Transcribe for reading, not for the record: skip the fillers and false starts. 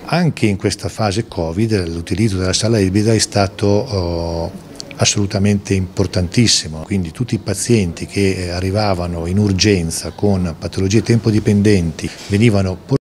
Anche in questa fase Covid l'utilizzo della sala ibrida è stato assolutamente importantissimo, quindi tutti i pazienti che arrivavano in urgenza con patologie tempo dipendenti venivano portati